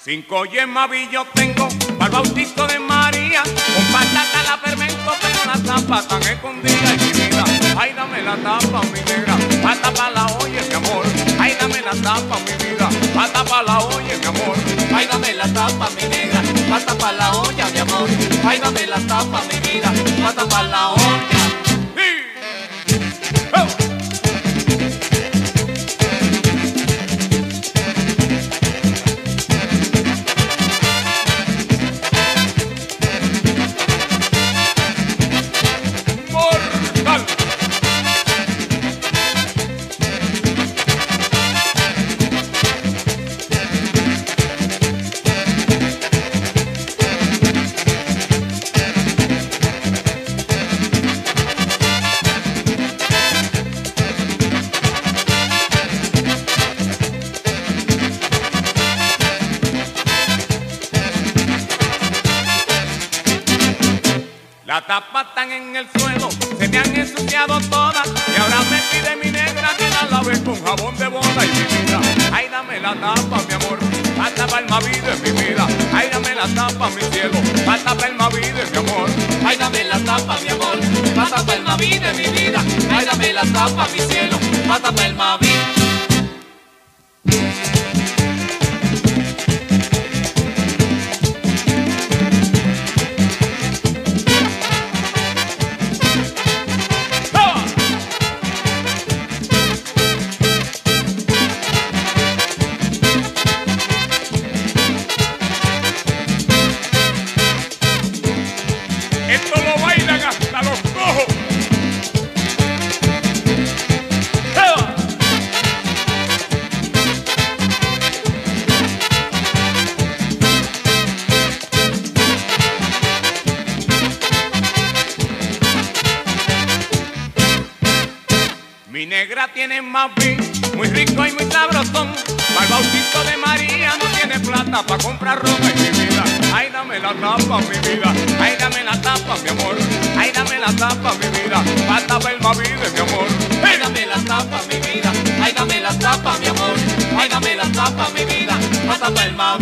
5 yemas yo tengo para el bautizo de María. Con patata la fermento, pero las tapas están escondidas. Y mi vida, ay, dame la tapa, mi negra, pa' tapar la olla, mi amor. Ay, dame la tapa, mi vida, pa' tapar la olla, mi amor. Ay, dame la tapa, mi negra, pa' tapar la olla, mi amor. Ay, dame la tapa, mi vida, pa' tapar la olla. Las tapas están en el suelo, se me han ensuciado todas. Y ahora me pide mi negra que la lave con jabón de boda. Y mi vida, ay, dame la tapa, mi amor, pa' tapar el vida en mi vida. Ay, dame la tapa, mi cielo, pa' tapar el vida en mi amor. Ay, dame la tapa, mi amor, pa' tapar el vida en mi vida. Ay, dame la tapa, mi cielo, pa' tapar el vida. Esto lo bailan hasta los cojos. Mi negra tiene más bien, muy rico y muy sabrosón. Para el bautizo de María no tiene plata para comprar ropa. Y mi vida, ay, dame la tapa, mi vida. Ay, dame la tapa, mi amor. Ay, dame la tapa, mi vida, pa' tapar el vida, mi amor. Ay, dame la tapa, mi vida. Ay, dame la tapa, mi amor. Ay, dame la tapa, mi vida, pa' tapar el